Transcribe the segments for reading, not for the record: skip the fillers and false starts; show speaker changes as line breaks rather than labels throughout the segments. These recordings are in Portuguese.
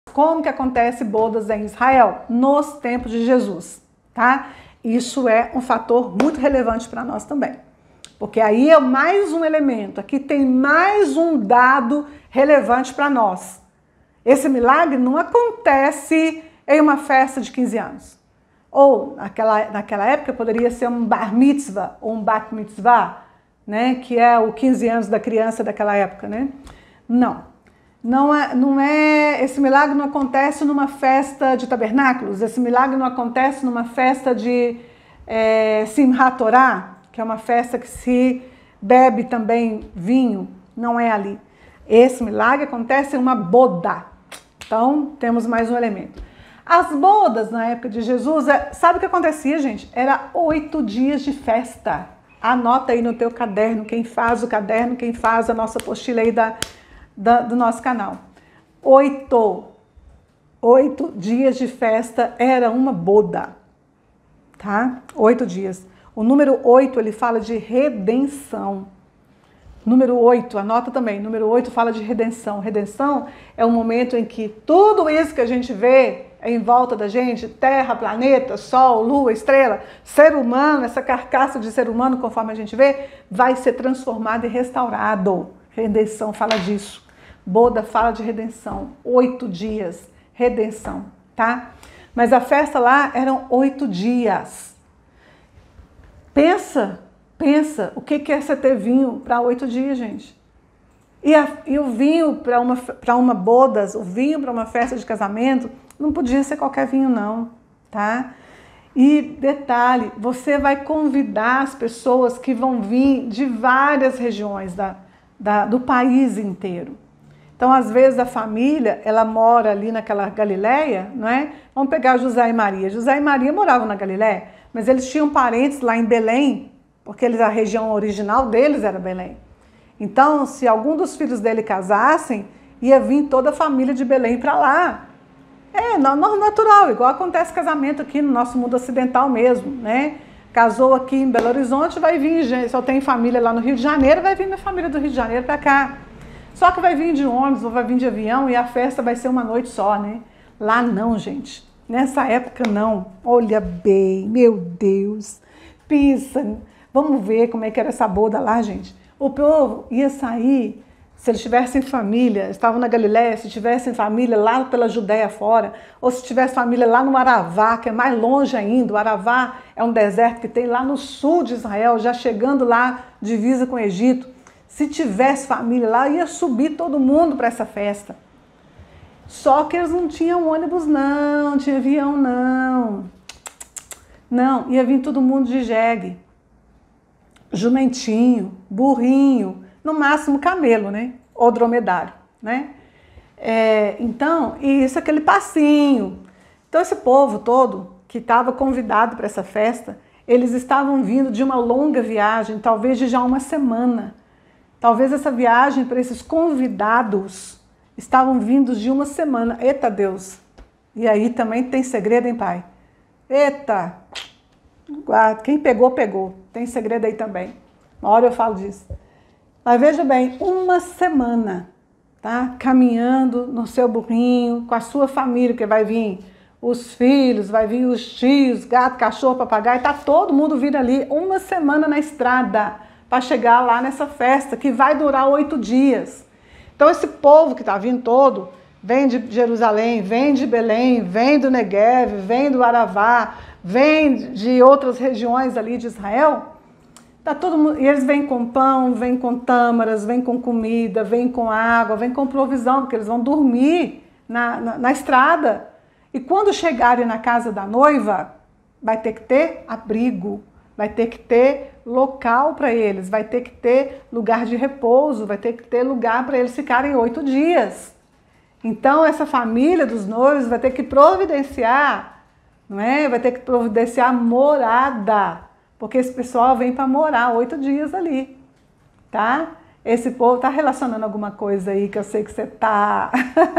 Como que acontece bodas em Israel? Nos tempos de Jesus, tá? Isso é um fator muito relevante para nós também. Porque aí é mais um elemento, aqui tem mais um dado relevante para nós. Esse milagre não acontece em uma festa de 15 anos. Ou, naquela época, poderia ser um bar mitzvah ou um bat mitzvah, né? Que é o 15 anos da criança daquela época, né? Não é, esse milagre não acontece numa festa de tabernáculos, esse milagre não acontece numa festa de Simchat Torah, que é uma festa que se bebe também vinho, não é ali. Esse milagre acontece em uma boda. Então, temos mais um elemento. As bodas na época de Jesus, sabe o que acontecia, gente? Era 8 dias de festa. Anota aí no teu caderno, quem faz o caderno, quem faz a nossa apostila aí do nosso canal. 8 dias de festa era uma boda, tá? 8 dias. O número 8, ele fala de redenção. Número 8, anota também, número 8 fala de redenção. Redenção é o momento em que tudo isso que a gente vê em volta da gente, terra, planeta, sol, lua, estrela, ser humano, essa carcaça de ser humano, conforme a gente vê, vai ser transformado e restaurado. Redenção fala disso. Boda fala de redenção. 8 dias, redenção, tá? Mas a festa lá eram 8 dias. Pensa, o que é você ter vinho para 8 dias, gente? E o vinho para uma bodas, o vinho para uma festa de casamento, não podia ser qualquer vinho não, tá? E detalhe, você vai convidar as pessoas que vão vir de várias regiões do país inteiro. Então, às vezes, a família, ela mora ali naquela Galileia, não é? Vamos pegar José e Maria. José e Maria moravam na Galileia, mas eles tinham parentes lá em Belém, porque a região original deles era Belém. Então, se algum dos filhos dele casassem, ia vir toda a família de Belém para lá. É natural, igual acontece casamento aqui no nosso mundo ocidental mesmo, né? Casou aqui em Belo Horizonte, vai vir gente, se eu tenho família lá no Rio de Janeiro, vai vir minha família do Rio de Janeiro para cá. Só que vai vir de ônibus ou vai vir de avião e a festa vai ser uma noite só, né? Lá não, gente. Nessa época não. Olha bem, meu Deus. Pensa, vamos ver como é que era essa boda lá, gente. O povo ia sair, se eles tivessem família, estavam na Galileia, se tivessem família lá pela Judéia fora, ou se tivesse família lá no Aravá, que é mais longe ainda. O Aravá é um deserto que tem lá no sul de Israel, já chegando lá, divisa com o Egito. Se tivesse família lá, ia subir todo mundo para essa festa. Só que eles não tinham ônibus não, não tinha avião não. Não, ia vir todo mundo de jegue. Jumentinho, burrinho, no máximo camelo, né? Ou dromedário, né? Então, isso, aquele passinho. Então, esse povo todo que estava convidado para essa festa, eles estavam vindo de uma longa viagem, talvez de já uma semana. Talvez essa viagem para esses convidados estavam vindos de uma semana. Eita Deus! E aí também tem segredo, hein, pai? Eita! Quem pegou, pegou. Tem segredo aí também. Uma hora eu falo disso. Mas veja bem, uma semana, tá? Caminhando no seu burrinho, com a sua família, que vai vir os filhos, vai vir os tios, gato, cachorro, papagaio, tá todo mundo vindo ali. Uma semana na estrada para chegar lá nessa festa, que vai durar 8 dias. Então esse povo que está vindo todo, vem de Jerusalém, vem de Belém, vem do Negev, vem do Aravá, vem de outras regiões ali de Israel, tá todo mundo, e eles vêm com pão, vêm com tâmaras, vêm com comida, vêm com água, vêm com provisão, porque eles vão dormir na estrada. E quando chegarem na casa da noiva, vai ter que ter abrigo, vai ter que ter local para eles, vai ter que ter lugar de repouso, vai ter que ter lugar para eles ficarem 8 dias. Então, essa família dos noivos vai ter que providenciar, não é? Vai ter que providenciar morada, porque esse pessoal vem para morar 8 dias ali, tá? Esse povo está relacionando alguma coisa aí que eu sei que você está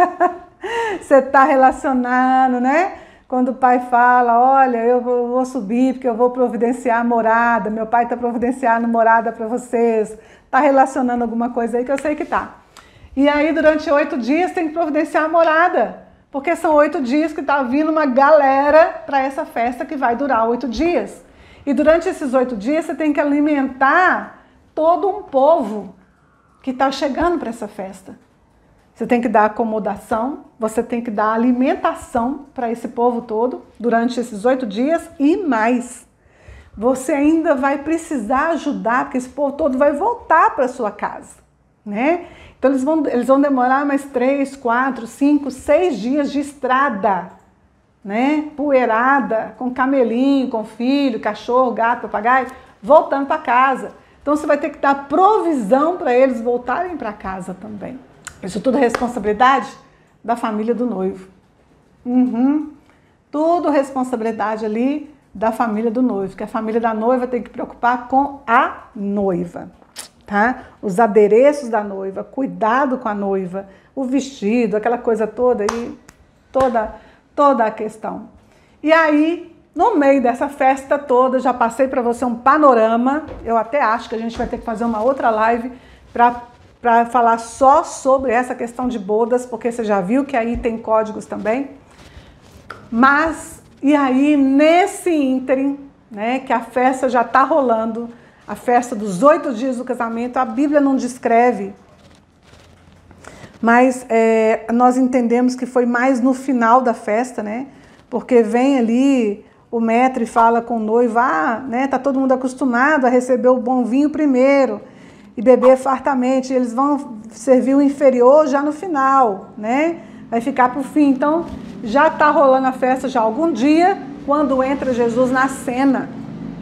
você tá relacionando, né? Quando o pai fala, olha, eu vou subir porque eu vou providenciar morada, meu pai está providenciando morada para vocês. Está relacionando alguma coisa aí que eu sei que está. E aí, durante 8 dias, tem que providenciar morada Porque são 8 dias que está vindo uma galera para essa festa que vai durar 8 dias. E durante esses 8 dias você tem que alimentar todo um povo que está chegando para essa festa. Você tem que dar acomodação, você tem que dar alimentação para esse povo todo durante esses 8 dias e mais. Você ainda vai precisar ajudar, porque esse povo todo vai voltar para sua casa, né? Então eles vão demorar mais 3, 4, 5, 6 dias de estrada, né? Poeirada, com camelinho, com filho, cachorro, gato, papagaio, voltando para casa. Então você vai ter que dar provisão para eles voltarem para casa também. Isso tudo é responsabilidade da família do noivo. Tudo responsabilidade ali da família do noivo, que a família da noiva tem que preocupar com a noiva, tá? Os adereços da noiva, cuidado com a noiva, o vestido, aquela coisa toda aí, toda a questão. E aí, no meio dessa festa toda, já passei para você um panorama. Eu até acho que a gente vai ter que fazer uma outra live para falar só sobre essa questão de bodas, porque você já viu que aí tem códigos também. Mas, e aí, nesse ínterim, né, que a festa já está rolando, a festa dos 8 dias do casamento, a Bíblia não descreve, mas nós entendemos que foi mais no final da festa, né? Porque vem ali o maître e fala com o noivo, né, tá todo mundo acostumado a receber o bom vinho primeiro e beber fartamente, eles vão servir o inferior já no final, né? Vai ficar para o fim. Então, já está rolando a festa já há algum dia, quando entra Jesus na cena.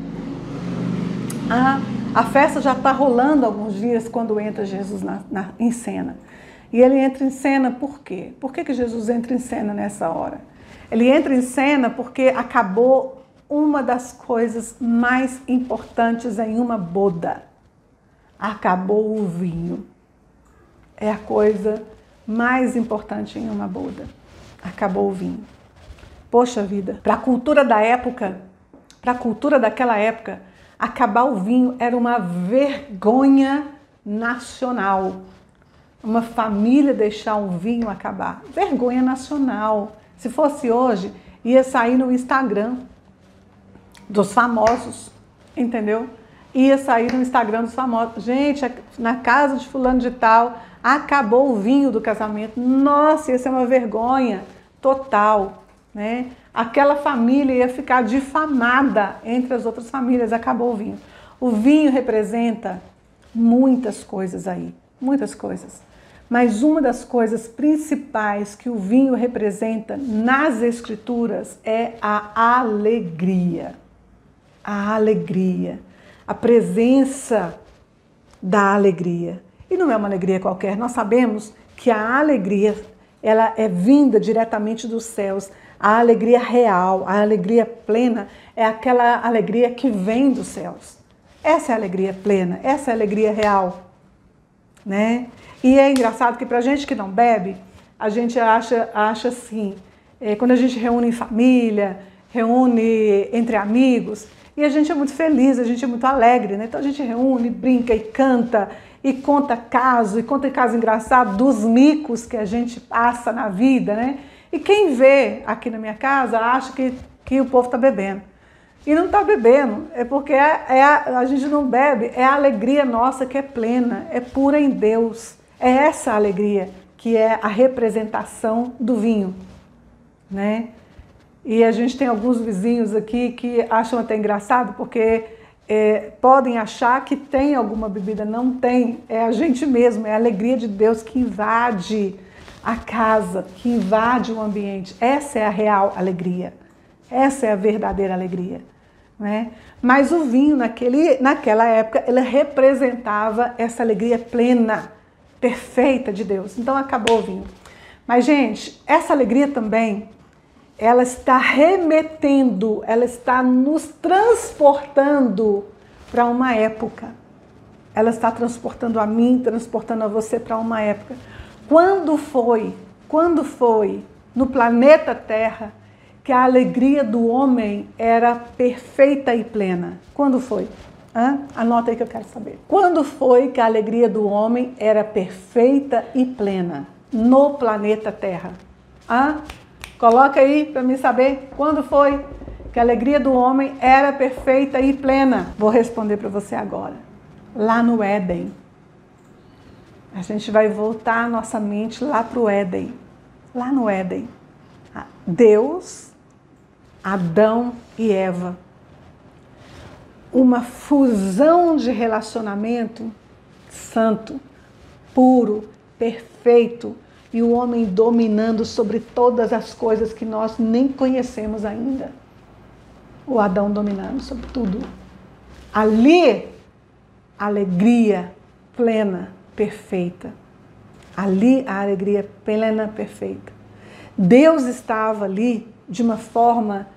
A festa já está rolando há alguns dias quando entra Jesus em cena. E ele entra em cena por quê? Por que Jesus entra em cena nessa hora? Ele entra em cena porque acabou uma das coisas mais importantes em uma boda. Acabou o vinho. É a coisa mais importante em uma boda. Acabou o vinho. Poxa vida, para a cultura da época, para a cultura daquela época, acabar o vinho era uma vergonha nacional. Uma família deixar um vinho acabar. Vergonha nacional. Se fosse hoje, ia sair no Instagram dos famosos, entendeu? Ia sair no Instagram dos famosos. Gente, na casa de fulano de tal, acabou o vinho do casamento. Nossa, ia ser uma vergonha total, né? Aquela família ia ficar difamada entre as outras famílias, acabou o vinho. O vinho representa muitas coisas aí, muitas coisas. Mas uma das coisas principais que o vinho representa nas Escrituras é a alegria. A alegria. A presença da alegria. E não é uma alegria qualquer. Nós sabemos que a alegria, ela é vinda diretamente dos céus. A alegria real, a alegria plena, é aquela alegria que vem dos céus. Essa é a alegria plena, essa é a alegria real, né? E é engraçado que pra gente que não bebe, a gente acha assim, quando a gente reúne em família, reúne entre amigos, e a gente é muito feliz, a gente é muito alegre, né? Então a gente reúne, brinca e canta, e conta caso engraçado dos micos que a gente passa na vida, né? E quem vê aqui na minha casa acha que o povo está bebendo. E não está bebendo, é porque a gente não bebe, é a alegria nossa que é plena, é pura em Deus. É essa alegria que é a representação do vinho, né? E a gente tem alguns vizinhos aqui que acham até engraçado, porque podem achar que tem alguma bebida, não tem. É a gente mesmo, é a alegria de Deus que invade a casa, que invade o ambiente. Essa é a real alegria, essa é a verdadeira alegria, né? Mas o vinho naquela época, ele representava essa alegria plena, perfeita de Deus. Então acabou o vinho. Mas gente, essa alegria também, ela está remetendo, ela está nos transportando para uma época. Ela está transportando a mim, transportando a você para uma época. Quando foi no planeta Terra que a alegria do homem era perfeita e plena? Quando foi? Anota aí que eu quero saber. Quando foi que a alegria do homem era perfeita e plena no planeta Terra? Coloca aí para mim saber quando foi que a alegria do homem era perfeita e plena. Vou responder para você agora. Lá no Éden. A gente vai voltar a nossa mente lá para o Éden. Lá no Éden. Deus, Adão e Eva. Uma fusão de relacionamento santo, puro, perfeito, e o homem dominando sobre todas as coisas que nós nem conhecemos ainda. O Adão dominando sobre tudo. Ali, alegria plena, perfeita. Ali, a alegria plena, perfeita. Deus estava ali de uma forma,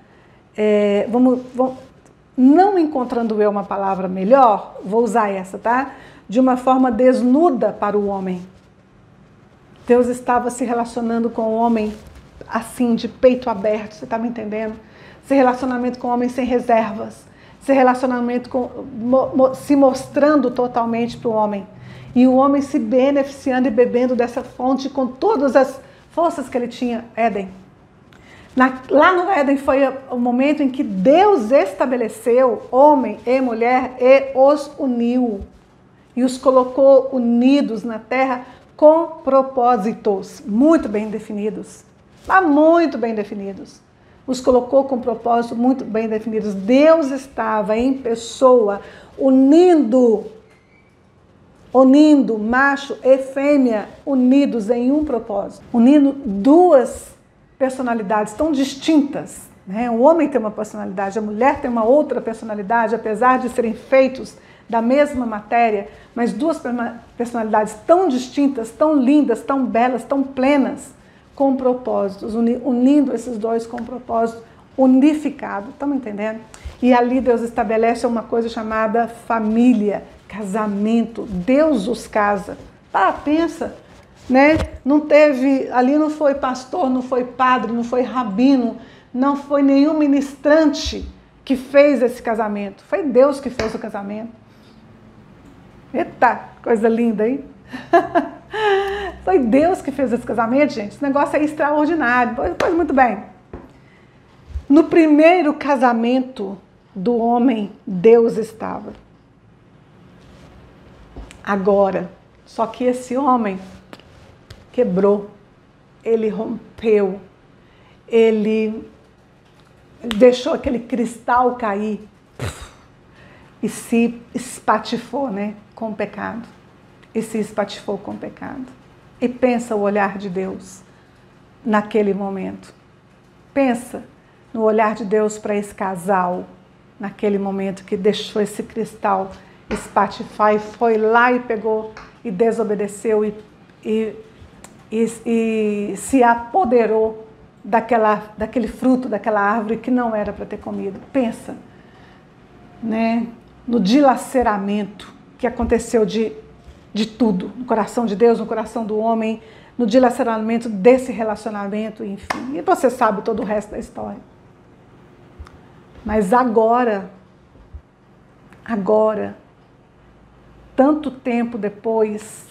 não encontrando eu uma palavra melhor, vou usar essa, tá? De uma forma desnuda para o homem. Deus estava se relacionando com o homem assim, de peito aberto, você está me entendendo? Esse relacionamento com o homem sem reservas, esse relacionamento se mostrando totalmente para o homem. E o homem se beneficiando e bebendo dessa fonte com todas as forças que ele tinha, Éden. Lá no Éden foi o momento em que Deus estabeleceu homem e mulher e os uniu. E os colocou unidos na terra com propósitos muito bem definidos. Muito bem definidos. Os colocou com propósitos muito bem definidos. Deus estava em pessoa unindo macho e fêmea unidos em um propósito. Unindo duas personalidades tão distintas. Né? O homem tem uma personalidade, a mulher tem uma outra personalidade, apesar de serem feitos da mesma matéria, mas duas personalidades tão distintas, tão lindas, tão belas, tão plenas, com propósitos, unindo esses dois com propósito unificado. Estamos entendendo? E ali Deus estabelece uma coisa chamada família, casamento. Deus os casa. Pensa, né? Ali não foi pastor, não foi padre, não foi rabino, não foi nenhum ministrante que fez esse casamento. Foi Deus que fez o casamento. Eita, coisa linda, hein? Foi Deus que fez esse casamento, gente. Esse negócio é extraordinário. Pois muito bem. No primeiro casamento do homem, Deus estava. Agora, só que esse homem quebrou, ele rompeu, ele deixou aquele cristal cair e se espatifou, né, com o pecado. E se espatifou com o pecado. E pensa o olhar de Deus naquele momento. Pensa no olhar de Deus para esse casal, naquele momento que deixou esse cristal espatifar e foi lá e pegou e desobedeceu e se apoderou daquele fruto, daquela árvore que não era para ter comido. Pensa, né, no dilaceramento que aconteceu de tudo, no coração de Deus, no coração do homem, no dilaceramento desse relacionamento, enfim. E você sabe todo o resto da história. Mas agora, tanto tempo depois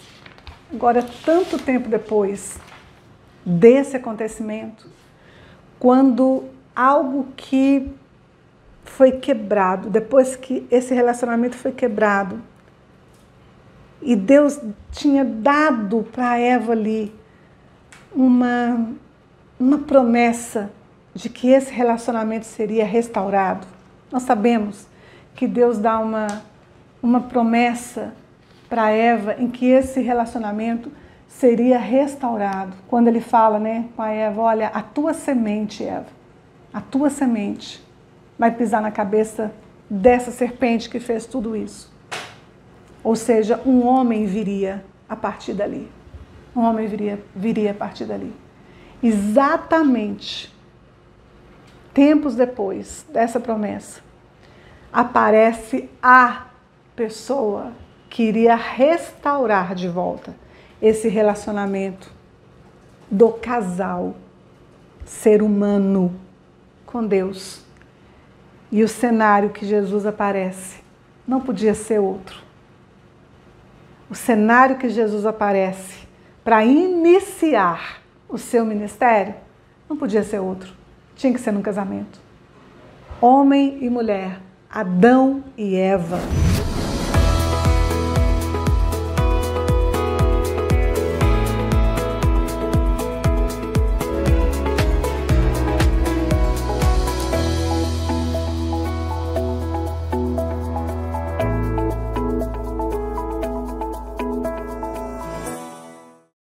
desse acontecimento, quando algo que foi quebrado, depois que esse relacionamento foi quebrado, e Deus tinha dado para Eva ali uma promessa de que esse relacionamento seria restaurado. Nós sabemos que Deus dá uma promessa para Eva em que esse relacionamento seria restaurado. Quando ele fala, né, com a Eva, olha, a tua semente, Eva, a tua semente vai pisar na cabeça dessa serpente que fez tudo isso. Ou seja, um homem viria a partir dali. Um homem viria a partir dali. Exatamente tempos depois dessa promessa, aparece a pessoa que iria restaurar de volta esse relacionamento do casal, ser humano, com Deus. E o cenário que Jesus aparece não podia ser outro. O cenário que Jesus aparece para iniciar o seu ministério Não podia ser outro. Tinha que ser num casamento. Homem e mulher, Adão e Eva.